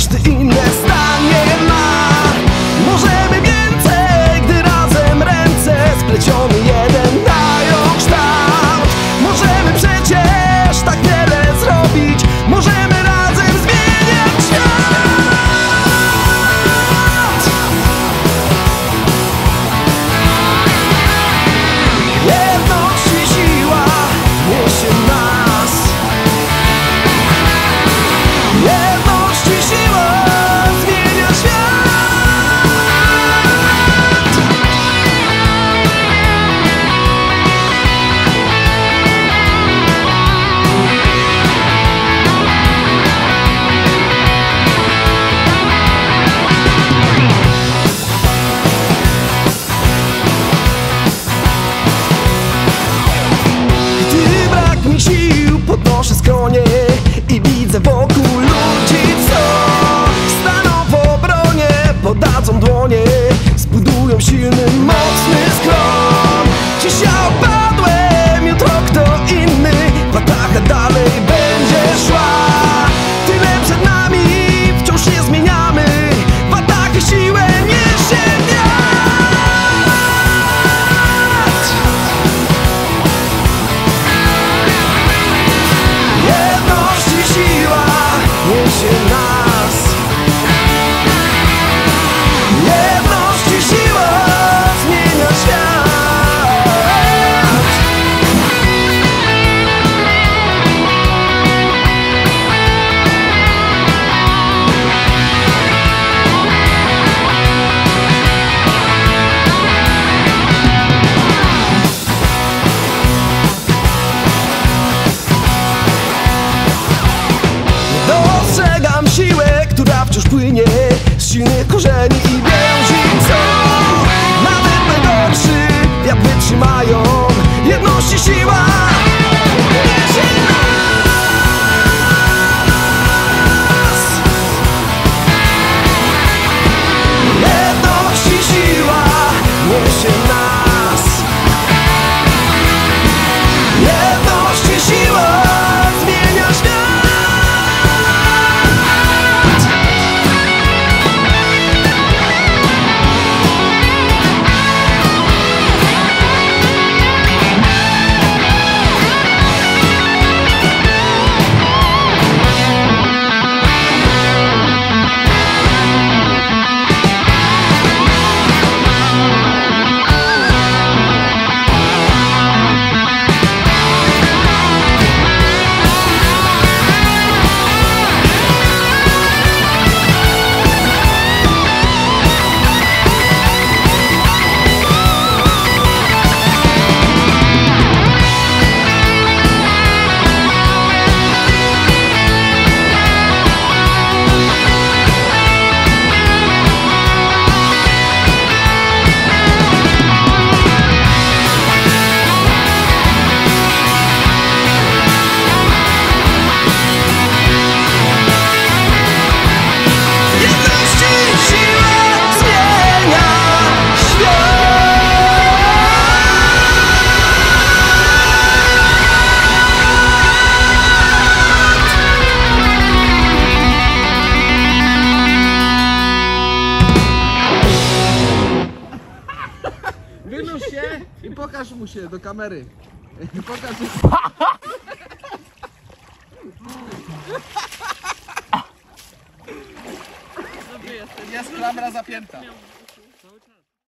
każdy inne zdanie ma. Możemy więcej, gdy razem ręce spleciony jeden dają kształt. Możemy przecież tak wiele zrobić, możemy razem zmieniać świat. Jedność i siła niesie nas. Jedność i siła zmienia świat. Gdy brak mi sił, podnoszę skronie i widzę wokół ludzi, co staną w obronie, podadzą dłonie, zbudują silny, mocny skron. Dziś ja opadłem, jutro kto inny, watacha dalej będzie szła. Tyle przed nami, wciąż się zmieniamy, watachy siłę niesie wiatr. Jedność i siła niesie nas. Jedność i siła zmienia świat. Dostrzegam siłę, która wciąż płynie z silnych korzeni i więzi, co nawet najgorszy wiatr wytrzymają. Jedność i siła niesie nas. Jedność i siła niesie nas. Jedność i siła zmienia świat. Wynurz się i pokaż mu się do kamery. Pokaż mu. Jest klamra zapięta.